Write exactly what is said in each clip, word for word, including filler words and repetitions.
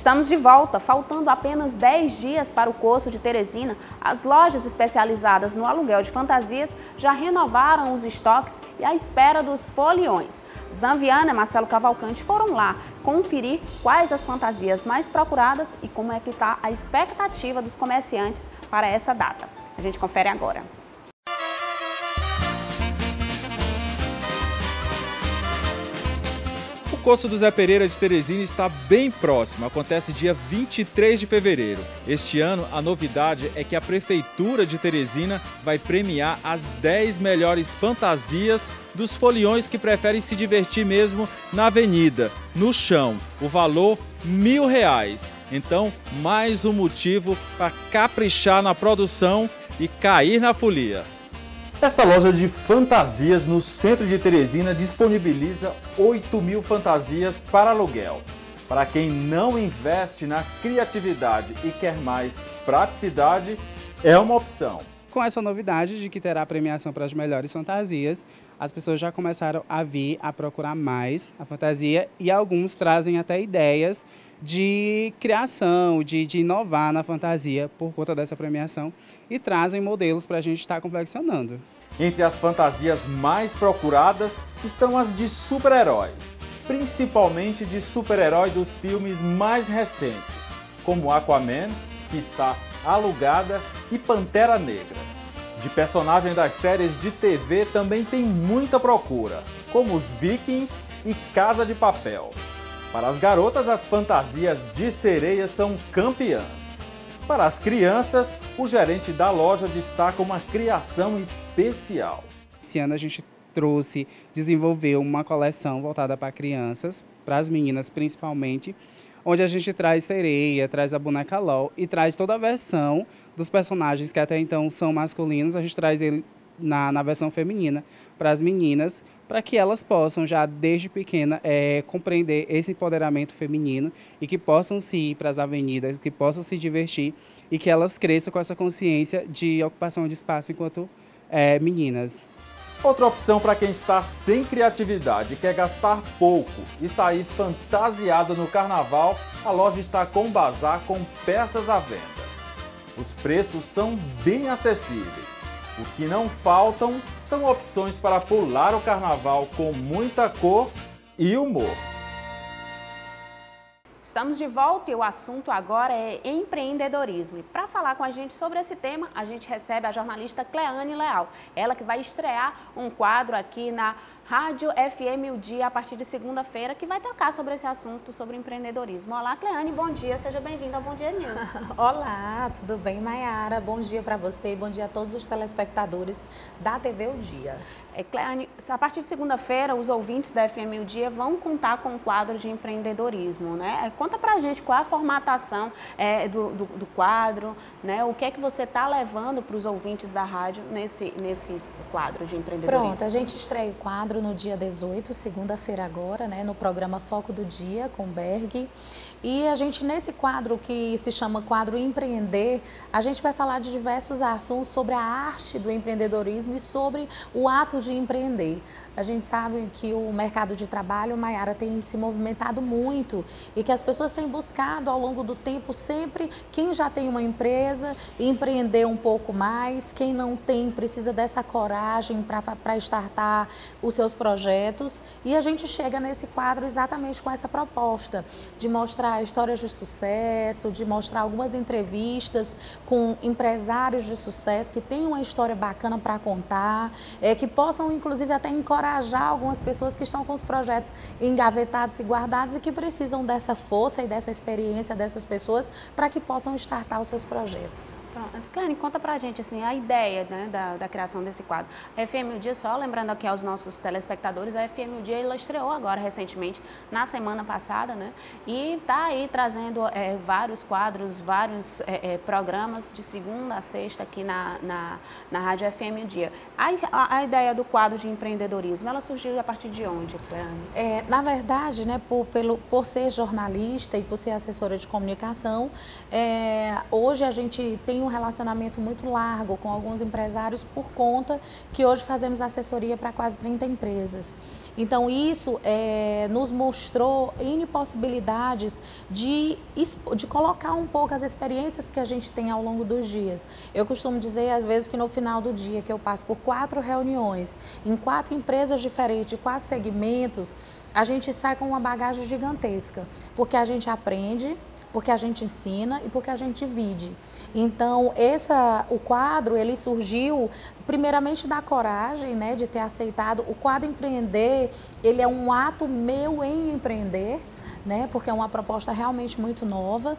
Estamos de volta, faltando apenas dez dias para o curso de Teresina, as lojas especializadas no aluguel de fantasias já renovaram os estoques e à espera dos foliões. Zamviana e Marcelo Cavalcante foram lá conferir quais as fantasias mais procuradas e como é que está a expectativa dos comerciantes para essa data. A gente confere agora. O curso do Zé Pereira de Teresina está bem próximo, acontece dia vinte e três de fevereiro. Este ano, a novidade é que a Prefeitura de Teresina vai premiar as dez melhores fantasias dos foliões que preferem se divertir mesmo na avenida, no chão. O valor, mil reais. Então, mais um motivo para caprichar na produção e cair na folia. Esta loja de fantasias no centro de Teresina disponibiliza oito mil fantasias para aluguel. Para quem não investe na criatividade e quer mais praticidade, é uma opção. Com essa novidade de que terá premiação para as melhores fantasias, as pessoas já começaram a vir a procurar mais a fantasia e alguns trazem até ideias de criação, de, de inovar na fantasia por conta dessa premiação e trazem modelos para a gente estar confeccionando. Entre as fantasias mais procuradas estão as de super-heróis, principalmente de super-herói dos filmes mais recentes, como Aquaman, que está alugada, e Pantera Negra. De personagens das séries de T V também tem muita procura, como os Vikings e Casa de Papel. Para as garotas, as fantasias de sereia são campeãs. Para as crianças, o gerente da loja destaca uma criação especial. Esse ano a gente trouxe, desenvolveu uma coleção voltada para crianças, para as meninas principalmente, onde a gente traz sereia, traz a boneca LOL e traz toda a versão dos personagens que até então são masculinos, a gente traz ele na, na versão feminina para as meninas, para que elas possam já desde pequena é, compreender esse empoderamento feminino e que possam se ir para as avenidas, que possam se divertir e que elas cresçam com essa consciência de ocupação de espaço enquanto é, meninas. Outra opção para quem está sem criatividade e quer gastar pouco e sair fantasiado no carnaval, a loja está com bazar com peças à venda. Os preços são bem acessíveis. O que não faltam são opções para pular o carnaval com muita cor e humor. Estamos de volta e o assunto agora é empreendedorismo. E para falar com a gente sobre esse tema, a gente recebe a jornalista Cleane Leal. Ela que vai estrear um quadro aqui na Rádio F M O Dia a partir de segunda-feira, que vai tocar sobre esse assunto, sobre empreendedorismo. Olá, Cleane, bom dia, seja bem-vinda ao Bom Dia News. Olá, tudo bem, Mayara? Bom dia para você, bom dia a todos os telespectadores da T V O Dia. É, Cleane, a partir de segunda-feira, os ouvintes da F M O Dia vão contar com um quadro de empreendedorismo, né? Conta pra gente qual é a formatação é, do, do, do quadro, né? O que é que você está levando para os ouvintes da rádio nesse, nesse quadro de empreendedorismo? Pronto, a gente estreia o quadro no dia dezoito, segunda-feira agora, né? No programa Foco do Dia, com Berg. E a gente, nesse quadro que se chama Quadro Empreender, a gente vai falar de diversos assuntos sobre a arte do empreendedorismo e sobre o ato de empreender. A gente sabe que o mercado de trabalho, Mayara, tem se movimentado muito e que as pessoas têm buscado ao longo do tempo sempre quem já tem uma empresa empreender um pouco mais, quem não tem precisa dessa coragem para startar os seus projetos. E a gente chega nesse quadro exatamente com essa proposta de mostrar histórias de sucesso, de mostrar algumas entrevistas com empresários de sucesso que têm uma história bacana para contar, é, que possam inclusive até encorajar algumas pessoas que estão com os projetos engavetados e guardados e que precisam dessa força e dessa experiência dessas pessoas para que possam startar os seus projetos. Cleane, conta pra gente assim, a ideia, né, da, da criação desse quadro. A F M O Dia, só lembrando aqui aos nossos telespectadores, a F M O Dia ela estreou agora recentemente, na semana passada, né? E está aí trazendo é, vários quadros, vários é, é, programas de segunda a sexta aqui na, na, na Rádio F M O Dia. A, a, a ideia do quadro de empreendedorismo, ela surgiu a partir de onde, Cleane? É, na verdade, né, por, pelo, por ser jornalista e por ser assessora de comunicação, é, hoje a gente tem tinha um relacionamento muito largo com alguns empresários por conta que hoje fazemos assessoria para quase trinta empresas. Então isso é, nos mostrou N possibilidades de, de colocar um pouco as experiências que a gente tem ao longo dos dias. Eu costumo dizer às vezes que no final do dia que eu passo por quatro reuniões, em quatro empresas diferentes, quatro segmentos, a gente sai com uma bagagem gigantesca, porque a gente aprende, porque a gente ensina e porque a gente divide. Então, essa, o quadro, ele surgiu primeiramente da coragem, né, de ter aceitado. O quadro Empreender, ele é um ato meu em empreender, né, porque é uma proposta realmente muito nova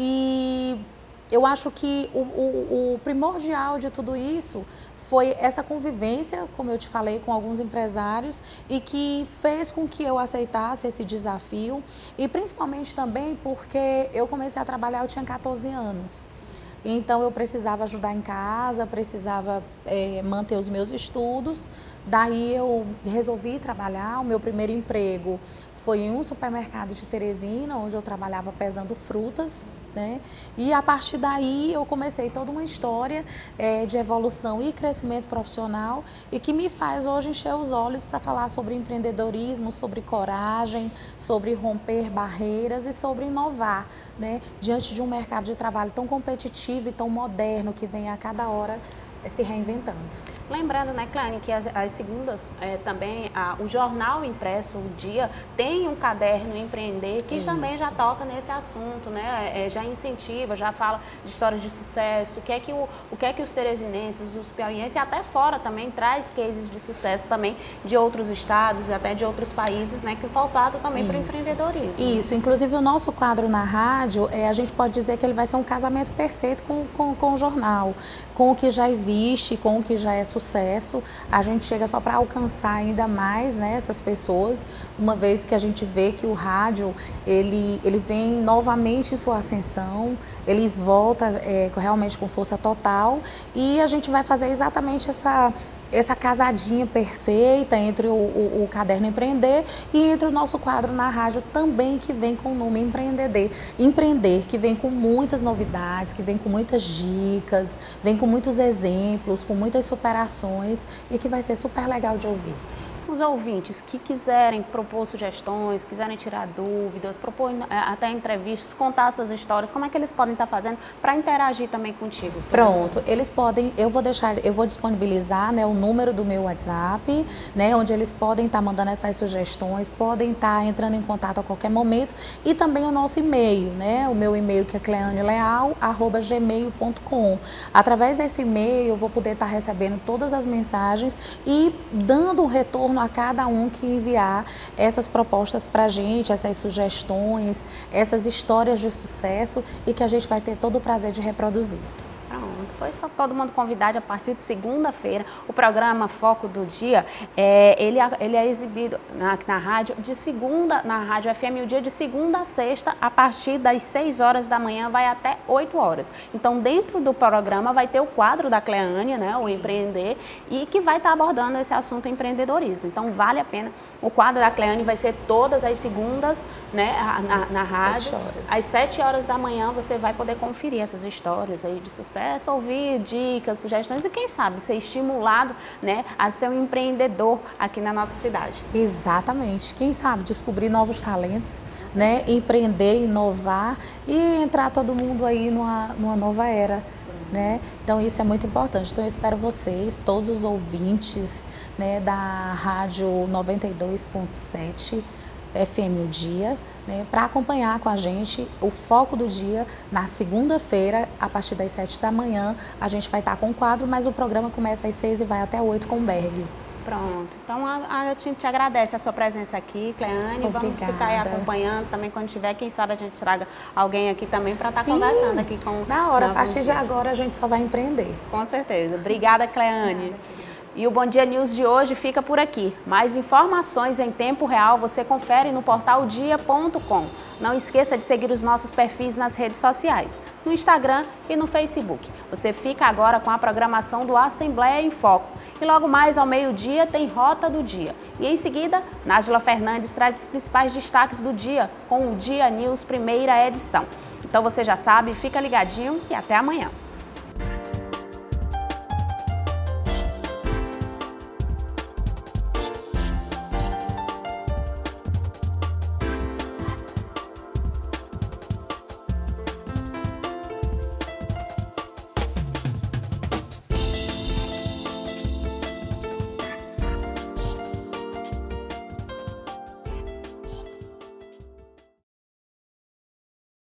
e eu acho que o, o, o primordial de tudo isso foi essa convivência, como eu te falei, com alguns empresários e que fez com que eu aceitasse esse desafio e principalmente também porque eu comecei a trabalhar, eu tinha quatorze anos. Então eu precisava ajudar em casa, precisava é, manter os meus estudos, daí eu resolvi trabalhar. O meu primeiro emprego foi em um supermercado de Teresina, onde eu trabalhava pesando frutas, né? E a partir daí eu comecei toda uma história é, de evolução e crescimento profissional e que me faz hoje encher os olhos para falar sobre empreendedorismo, sobre coragem, sobre romper barreiras e sobre inovar, né? Diante de um mercado de trabalho tão competitivo e tão moderno que vem a cada hora se reinventando. Lembrando, né, Cleane, que as, as segundas é, também a, o jornal impresso, o Dia, tem um caderno Empreender que Isso. também já toca nesse assunto, né? É, já incentiva, já fala de histórias de sucesso, o que é que, o, o que, é que os teresinenses, os piauienses e até fora também traz cases de sucesso também de outros estados e até de outros países, né, que voltado também para o empreendedorismo. Isso, inclusive o nosso quadro na rádio, é, a gente pode dizer que ele vai ser um casamento perfeito com, com, com o jornal, com o que já existe, com o que já é sucesso. A gente chega só para alcançar ainda mais, né, essas pessoas, uma vez que a gente vê que o rádio ele, ele vem novamente em sua ascensão, ele volta é, realmente com força total e a gente vai fazer exatamente essa essa casadinha perfeita entre o, o, o Caderno Empreender e entre o nosso quadro na rádio também, que vem com o nome Empreender, Empreender, que vem com muitas novidades, que vem com muitas dicas, vem com muitos exemplos, com muitas superações e que vai ser super legal de ouvir. Os ouvintes que quiserem propor sugestões, quiserem tirar dúvidas, propor até entrevistas, contar suas histórias, como é que eles podem estar fazendo para interagir também contigo? Pronto, eles podem, eu vou deixar, eu vou disponibilizar, né, o número do meu WhatsApp, né, onde eles podem estar mandando essas sugestões, podem estar entrando em contato a qualquer momento e também o nosso e-mail, né, o meu e-mail que é cleane leal arroba gmail ponto com. Através desse e-mail eu vou poder estar recebendo todas as mensagens e dando um retorno a cada um que enviar essas propostas para a gente, essas sugestões, essas histórias de sucesso e que a gente vai ter todo o prazer de reproduzir. Pronto, pois está todo mundo convidado a partir de segunda-feira. O programa Foco do Dia, é, ele, ele é exibido na, na rádio de segunda, na rádio F M o Dia de segunda a sexta, a partir das seis horas da manhã, vai até oito horas. Então, dentro do programa vai ter o quadro da Cleane, né, o Empreender, e que vai estar abordando esse assunto empreendedorismo. Então, vale a pena. O quadro da Cleane vai ser todas as segundas, né, na, na rádio. Às sete horas da manhã você vai poder conferir essas histórias aí de sucesso, ouvir dicas, sugestões e quem sabe ser estimulado, né, a ser um empreendedor aqui na nossa cidade. Exatamente. Quem sabe descobrir novos talentos, né, empreender, inovar e entrar todo mundo aí numa, numa nova era. Né? Então isso é muito importante. Então eu espero vocês, todos os ouvintes, né, da Rádio noventa e dois ponto sete F M o Dia, né, para acompanhar com a gente o Foco do Dia na segunda-feira, a partir das sete da manhã. A gente vai estar com o quadro, mas o programa começa às seis e vai até oito com o Berg. Pronto. Então, a, a gente te agradece a sua presença aqui, Cleane. Obrigada. Vamos ficar aí acompanhando também quando tiver. Quem sabe a gente traga alguém aqui também para estar conversando aqui com... Na hora, a partir de agora a gente só vai empreender. Com certeza. Obrigada, Cleane. Obrigada. E o Bom Dia News de hoje fica por aqui. Mais informações em tempo real você confere no portal dia ponto com. Não esqueça de seguir os nossos perfis nas redes sociais, no Instagram e no Facebook. Você fica agora com a programação do Assembleia em Foco. E logo mais ao meio-dia tem Rota do Dia. E em seguida, Nájila Fernandes traz os principais destaques do dia com o Dia News primeira edição. Então você já sabe, fica ligadinho e até amanhã.